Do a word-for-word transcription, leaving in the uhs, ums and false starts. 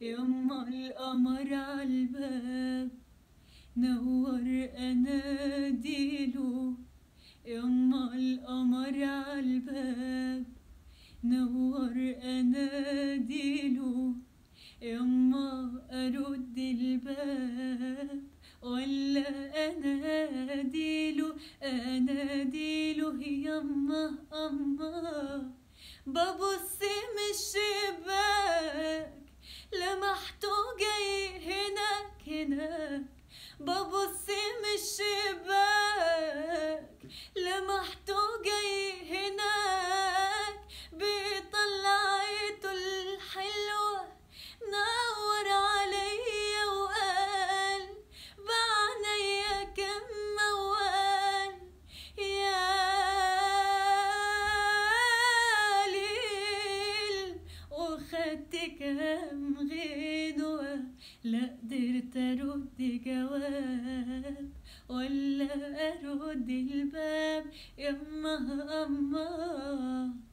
يما القمر عالباب نور اناديله، يما القمر عالباب نور اناديله، يما ارد الباب ولا اناديله اناديله يما اما. ببص من الشباك لمحته جاي هناك هناك، ببص من الشباك لمحته جاي هناك، بطلعته الحلوة نور عليا وقال بعنيا كم موال. يا ليل وخدت كام غنوة، لا قدرت ارد جواب ولا ارد الباب يما اما.